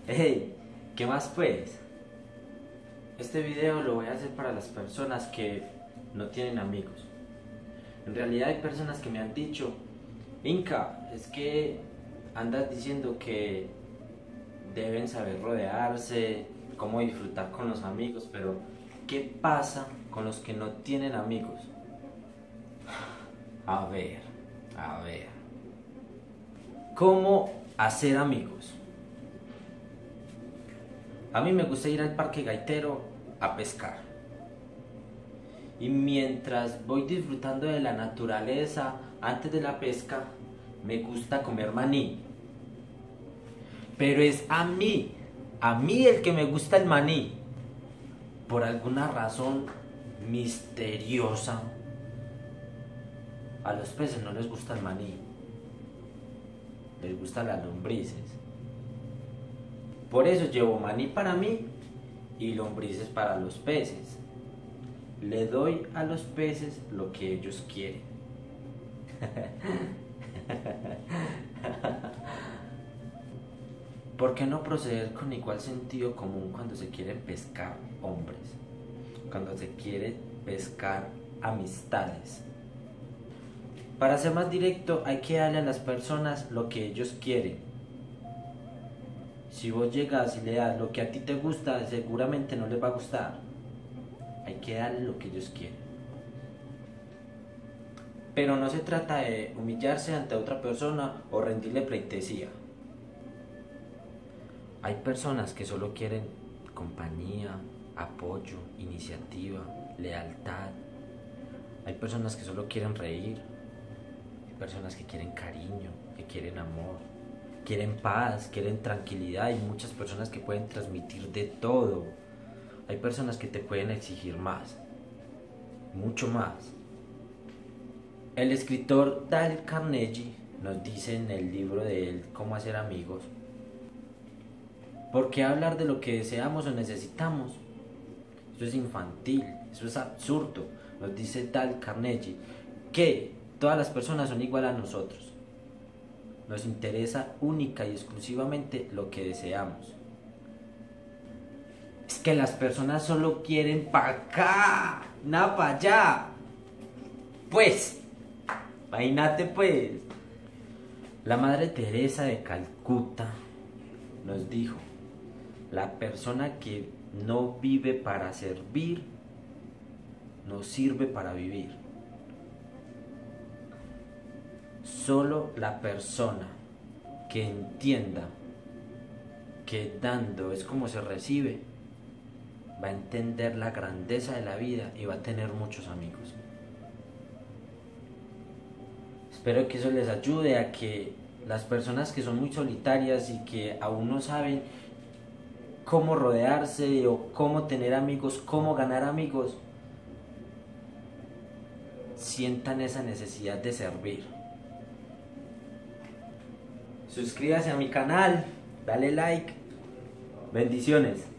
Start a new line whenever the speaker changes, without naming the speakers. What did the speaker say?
Hey, ¿qué más pues? Este video lo voy a hacer para las personas que no tienen amigos. En realidad hay personas que me han dicho, Inca, es que andas diciendo que deben saber rodearse, cómo disfrutar con los amigos, pero ¿qué pasa con los que no tienen amigos? A ver, a ver. ¿Cómo hacer amigos? A mí me gusta ir al parque gaitero a pescar. Y mientras voy disfrutando de la naturaleza antes de la pesca, me gusta comer maní. Pero es a mí el que me gusta el maní. Por alguna razón misteriosa, a los peces no les gusta el maní. Les gustan las lombrices. Por eso llevo maní para mí y lombrices para los peces. Le doy a los peces lo que ellos quieren. ¿Por qué no proceder con igual sentido común cuando se quieren pescar hombres? Cuando se quiere pescar amistades. Para ser más directo, hay que darle a las personas lo que ellos quieren. Si vos llegas y le das lo que a ti te gusta, seguramente no les va a gustar. Hay que darle lo que ellos quieren. Pero no se trata de humillarse ante otra persona o rendirle pleitesía. Hay personas que solo quieren compañía, apoyo, iniciativa, lealtad. Hay personas que solo quieren reír. Hay personas que quieren cariño, que quieren amor, quieren paz, quieren tranquilidad. Hay muchas personas que pueden transmitir de todo. Hay personas que te pueden exigir más, mucho más. El escritor Dale Carnegie nos dice en el libro de él, Cómo hacer amigos: ¿por qué hablar de lo que deseamos o necesitamos? Eso es infantil, eso es absurdo. Nos dice Dale Carnegie que todas las personas son igual a nosotros. Nos interesa única y exclusivamente lo que deseamos. Es que las personas solo quieren para acá, nada para allá. Pues, imagínate pues. La Madre Teresa de Calcuta nos dijo: la persona que no vive para servir, no sirve para vivir. Solo la persona que entienda que dando es como se recibe, va a entender la grandeza de la vida y va a tener muchos amigos. Espero que eso les ayude a que las personas que son muy solitarias y que aún no saben cómo rodearse o cómo tener amigos, cómo ganar amigos, sientan esa necesidad de servir. Suscríbase a mi canal, dale like, bendiciones.